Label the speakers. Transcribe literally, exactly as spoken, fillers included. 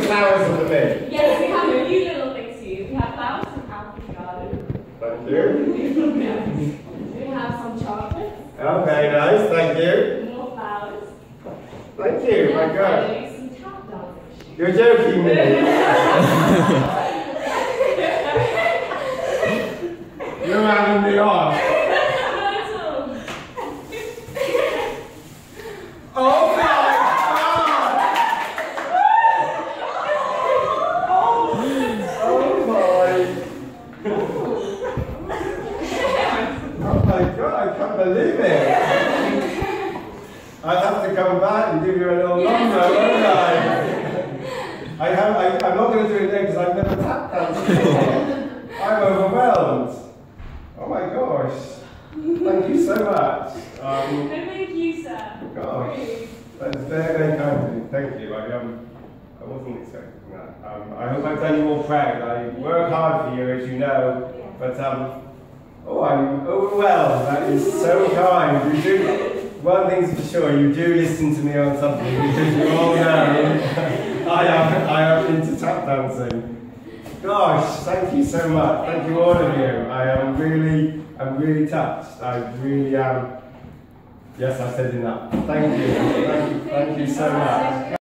Speaker 1: flowers for me?
Speaker 2: Yes, we have a few little things for you. We have flowers from out in the garden.
Speaker 1: Thank you.
Speaker 2: We have some chocolates.
Speaker 1: Oh, very nice, thank you.
Speaker 2: More flowers.
Speaker 1: Thank you, my
Speaker 2: And
Speaker 1: God.
Speaker 2: finally, some tap dancing.
Speaker 1: You're joking me. You're having me off. Oh my God! Oh my! Oh my God! I can't believe it. I'll have to come back and give you a little
Speaker 2: Yes,
Speaker 1: number, won't I? I have. I, I'm not going to do it there because I've never tap danced before. I'm overwhelmed. Oh my gosh! Thank you so much. Um,
Speaker 2: No, thank you, sir.
Speaker 1: Gosh, that's very, very kind of you. Thank you. I um, I wasn't expecting that. Um, I hope I've done you all proud. I work hard for you, as you know, but um, oh, I'm overwhelmed. That is so kind. You do. One thing's for sure, you do listen to me on something because you all know I am I am into tap dancing. Gosh, thank you so much. Thank you all of you. I am really, I'm really touched. I really am. Yes, I said enough. Thank you. Thank you, thank you so much.